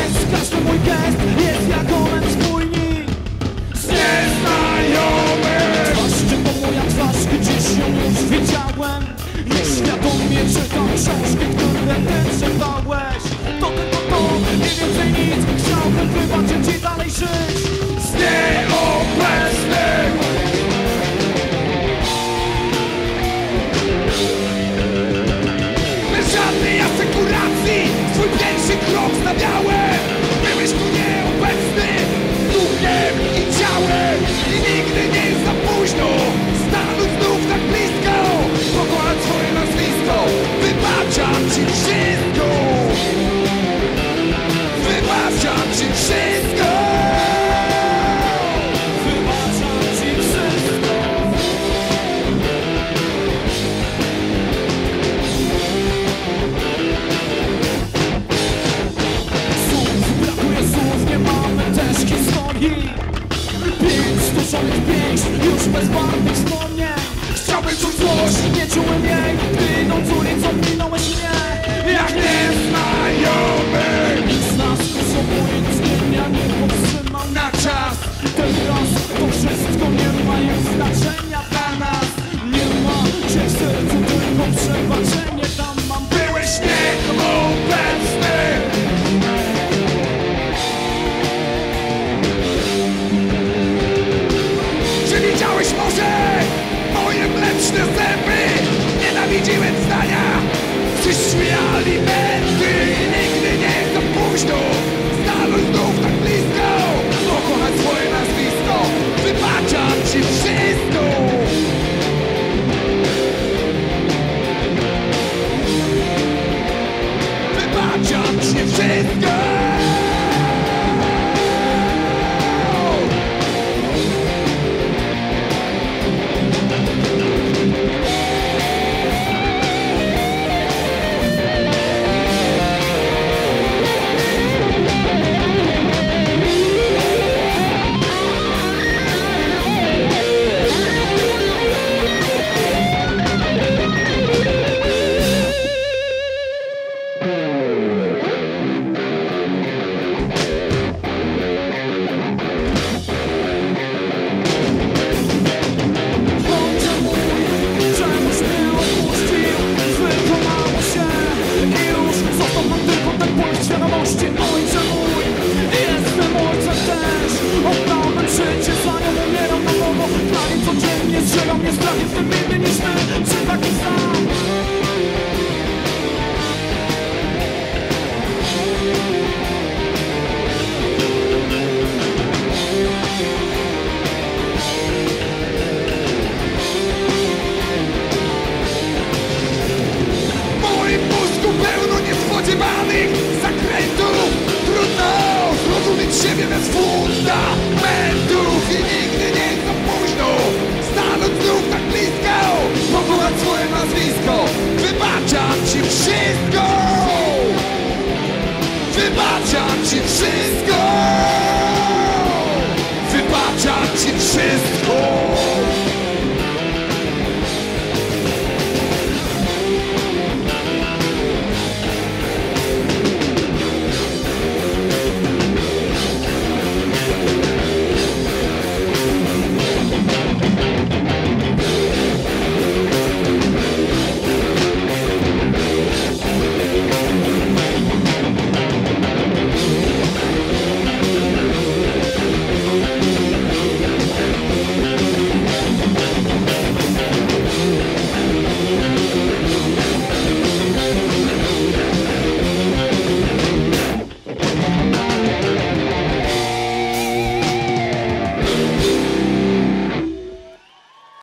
jest, każdy mój gest jest jak omen spójni z nieznajomym. Twarz, czy to moja twarz, gdzieś ją już widziałem. Nieświadomie czytam książki, które ty czytałeś. To tylko to, nie więcej nic. Chciałbym wybaczyć i dalej żyć z nieobecnym. Bez żadnej asekuracji swój pierwszy krok stawiałem. Byłeś tu nieobecny duchem i ciałem. I nigdy nie jest za późno stanąć znów tak blisko, pokochać swoje nazwisko. Wybaczam ci wszystko. Wybaczam ci wszystko. Wybaczam ci wszystko. Słów, brakuje słów, nie mamy też historii. Pięć stoszonych pięść, już bez barwnych wspomnień. Chciałbym czuć złość, nie czułem jej, gdy idąc ulicą minąłeś mnie jak nieznajomy. Nic nas już obojętnym, ja nie powstrzymał na czas. Teraz to wszystko nie ma już znaczenia dla nas. Nie ma cię w sercu, tylko przebaczenie tam mam. Byłeś nieobecny. Czy widziałeś może moje mleczne zęby? Nienawidziłem zdania, przyszły alimenty. Nigdy nie jest za późno stanąć znów tak blisko, pokochać swoje nazwisko. Wybaczam ci wszystko. Wybaczam ci wszystko. Ojcze mój, jestem ojcem też. Oddałbym życie, zanim umieram na nowo. Dla niej codziennie zżera mnie strach. Jestem inny niż ty, czy taki sam? W moim mózgu pełno niespodziewanych zakrętów. Trudno zrozumieć siebie bez fundamentów. I nigdy nie jest za późno stanąć znów tak blisko, pokochać swoje nazwisko. Wybaczam ci wszystko. Wybaczam ci wszystko. Wybaczam ci wszystko.